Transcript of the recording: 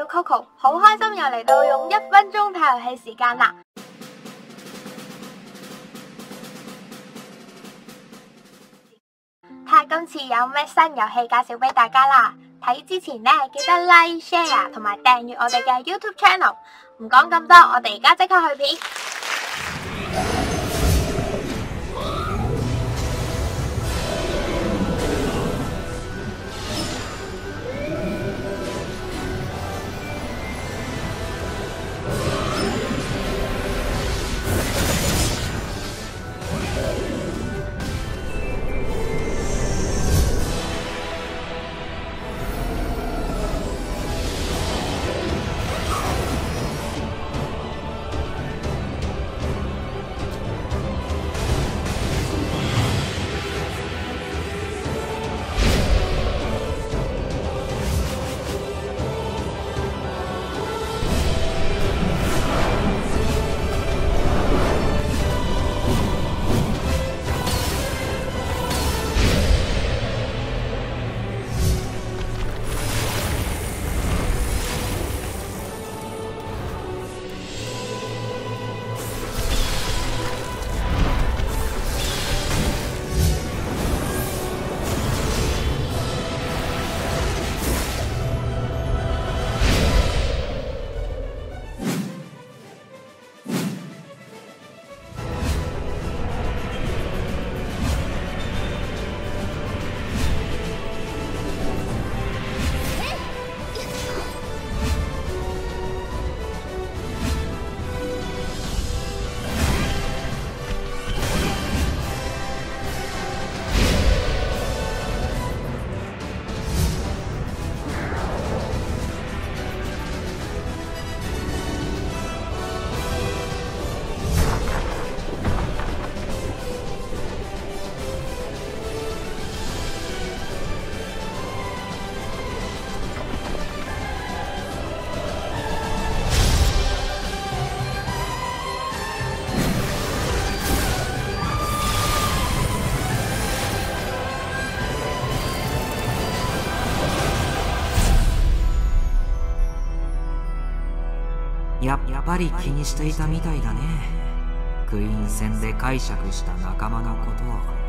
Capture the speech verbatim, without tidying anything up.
叫 Coco， 好開心又嚟到用一分鐘睇遊戲時間啦！睇下今次有咩新遊戲介紹俾大家啦！睇之前呢，記得 Like、Share 同埋訂閱我哋嘅 YouTube Channel。唔講咁多，我哋而家即刻去片。 やっぱり気にしていたみたいだね。クイーン戦で解釈した仲間のことを。